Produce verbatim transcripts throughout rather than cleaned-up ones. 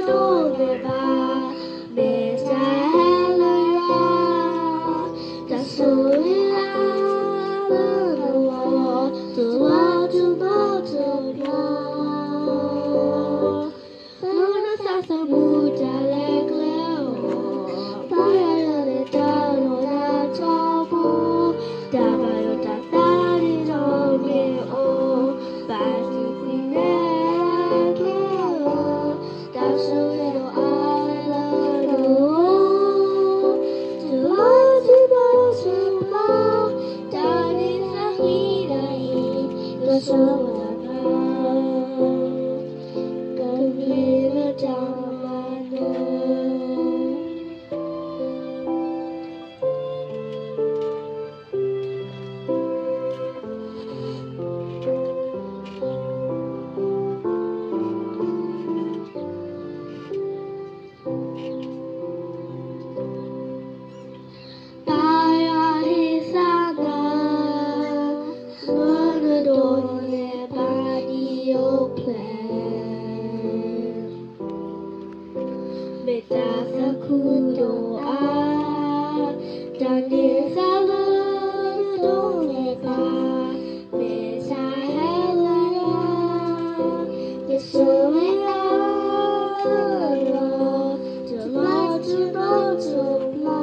đồ về bà mẹ cha lời ra ta suy ra lo từ bao từ bao từ bao nó xa xa mù cha lẹ leo bao giờ để ta nó đã cho bố ta bao ta ta đi rồi mẹ ô bà chỉ vì mẹ kêu ta suy đồ ai là đồ từ bao từ bao từ bao ta đi ra khi đây có sao mà cần biết là chẳng mà đâu Beta sakudo a Dani salu do leba Beta helera Yesuela Jala jala jala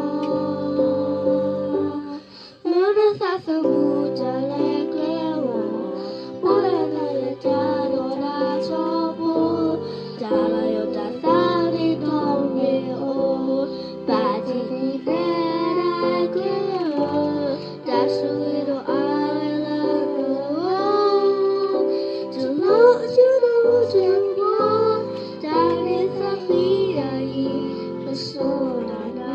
Luna sasamu jale klewa Boya nale jalo na chobu Jala yota sari do me o Bati ni bera klewa Dashu do ala no Jalo jalo jalo Jale safirai Kasonana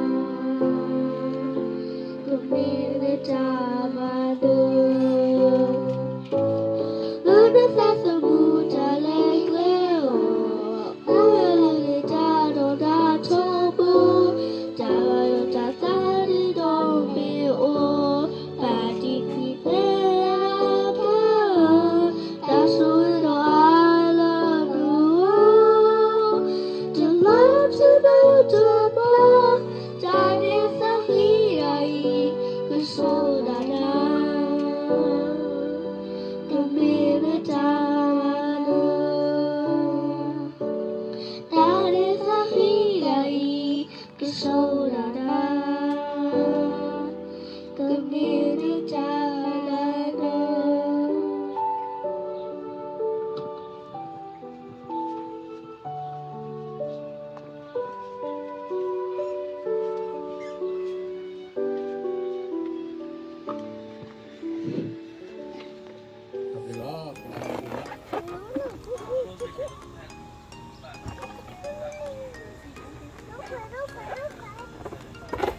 Lumine tamado Luna sasamu jale klewa Boya jalo da chobu Jala yota sari do me o Bati ni bera klewa Dashu do ala no Jalo jalo jalo Jale safirai Kasonana Lumine tamado Jale safirai Kasonana Lumine tamado Đâu phải, đâu phải, đâu phải.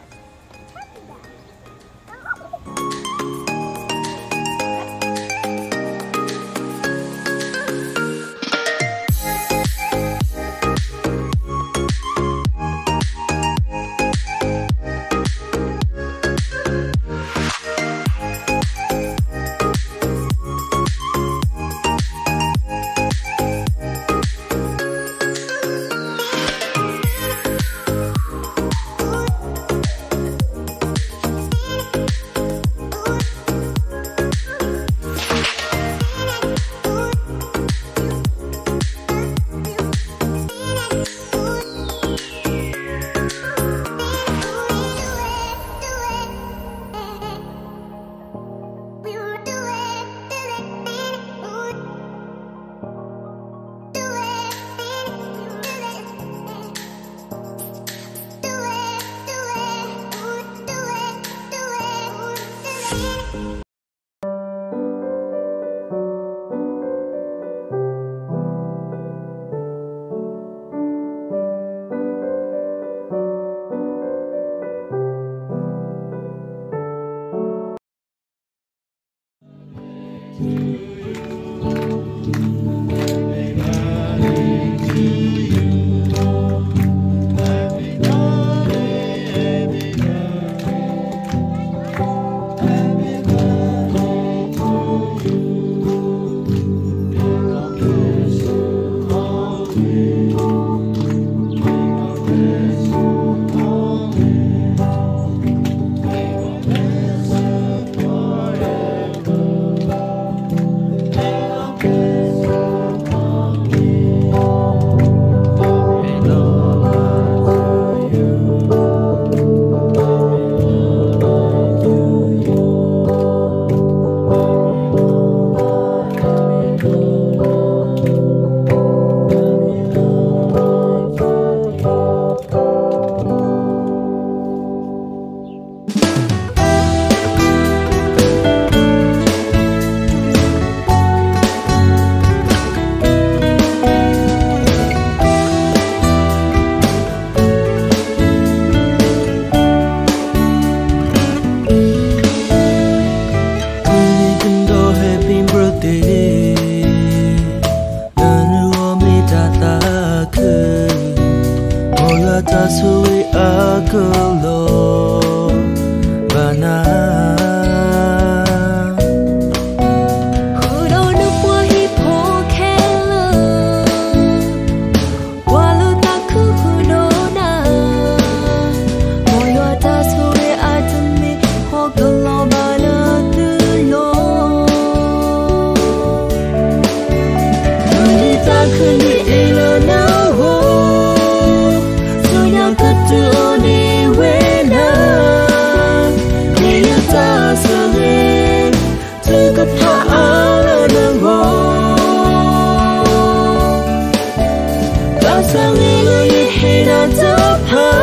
suy a cơ lo và na hư đâu nước qua hi po khe lơ qua lơ ta cứ hư đâu na mỗi loa ta suy a tâm mi ho cơ lo ba lơ tư lo người ta cứ đi lơ nào ho rồi nhau cất từ đi về na đi ta sẽ lên từ cất hạ lơ nương ho ta sẽ lên người hay đã chấp